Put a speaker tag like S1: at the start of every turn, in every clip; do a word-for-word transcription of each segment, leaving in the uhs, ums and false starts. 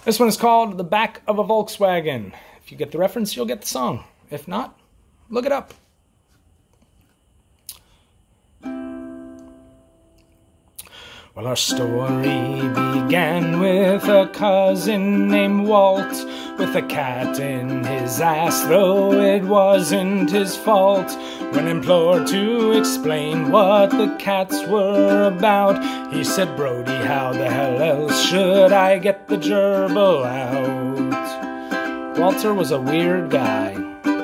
S1: This one is called The Back of a Volkswagen. If you get the reference, you'll get the song. If not, look it up. Well, our story began with a cousin named Walt, with a cat in his ass, though it wasn't his fault. When implored to explain what the cats were about, he said, "Brody, how the hell else should I get the gerbil out?" Walter was a weird guy.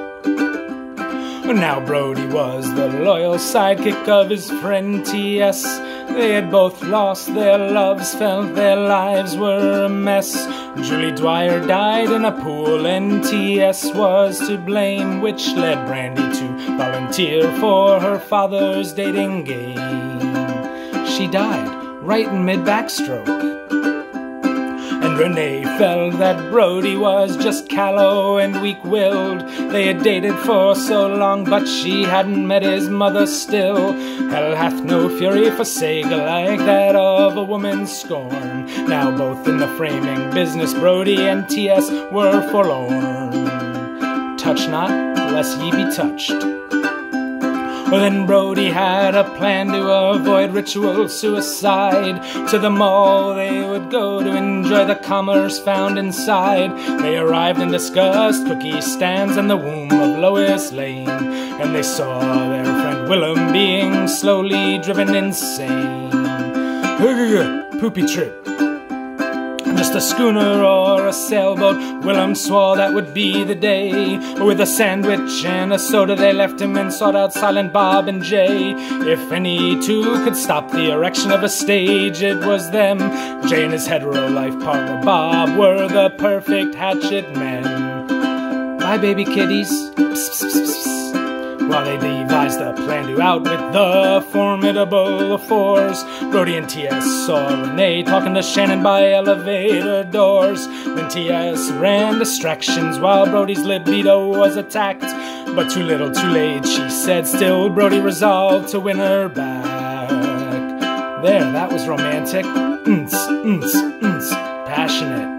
S1: Now Brody was the loyal sidekick of his friend T S They had both lost their loves, felt their lives were a mess. Julie Dwyer died in a pool and T S was to blame, which led Brandy to volunteer for her father's dating game. She died right in mid-backstroke. And Renee felt that Brody was just callow and weak-willed. They had dated for so long, but she hadn't met his mother still. Hell hath no fury for Sega like that of a woman's scorn. Now both in the framing business, Brody and T S were forlorn. Touch not, lest ye be touched. Well, then Brody had a plan to avoid ritual suicide. To the mall they would go to enjoy the commerce found inside. They arrived and discussed cookie stands and the womb of Lois Lane. And they saw their friend Willem being slowly driven insane. Poopy trip. Just a schooner or a sailboat, Willem swore that would be the day. With a sandwich and a soda they left him and sought out Silent Bob and Jay. If any two could stop the erection of a stage, it was them. Jay and his hetero life partner Bob were the perfect hatchet men. Bye baby kitties. Psst, psst, psst, psst. While they devised a plan to outwit the formidable fours, Brody and T S saw Renee talking to Shannon by elevator doors. Then T S ran distractions while Brody's libido was attacked. But too little, too late, she said. Still, Brody resolved to win her back. There, that was romantic. Nts, nts, nts, passionate.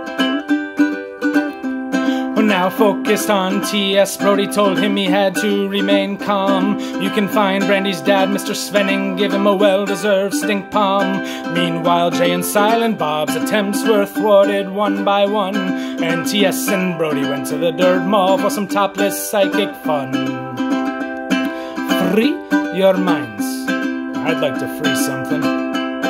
S1: Now focused on T S, Brody told him he had to remain calm. You can find Brandy's dad, Mister Svenning, give him a well-deserved stink palm. Meanwhile, Jay and Silent Bob's attempts were thwarted one by one, and T S and Brody went to the dirt mall for some topless psychic fun. Free your minds. I'd like to free something.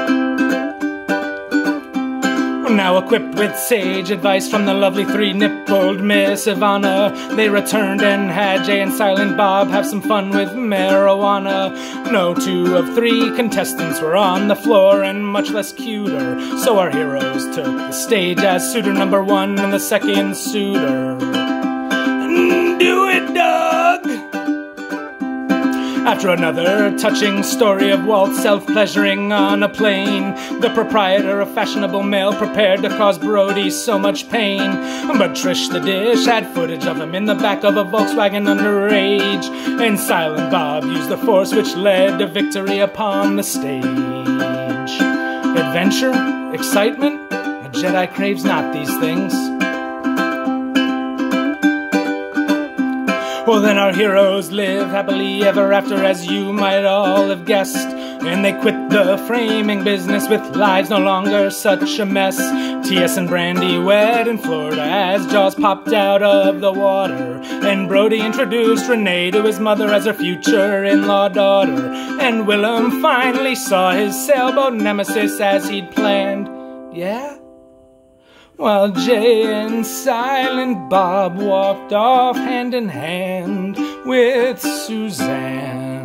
S1: Now equipped with sage advice from the lovely three-nippled Miss Ivana, they returned and had Jay and Silent Bob have some fun with marijuana. No two of three contestants were on the floor and much less cuter, so our heroes took the stage as suitor number one and the second suitor. Do it, Doug! After another touching story of Walt self-pleasuring on a plane, the proprietor, a fashionable male, prepared to cause Brody so much pain. But Trish the Dish had footage of him in the back of a Volkswagen underage, and Silent Bob used the force which led to victory upon the stage. Adventure? Excitement? A Jedi craves not these things. Well, then our heroes live happily ever after, as you might all have guessed. And they quit the framing business with lives no longer such a mess. T S and Brandy wed in Florida as Jaws popped out of the water. And Brody introduced Renee to his mother as her future in-law daughter. And Willem finally saw his sailboat nemesis as he'd planned. Yeah? While Jay and Silent Bob walked off hand in hand with Suzanne.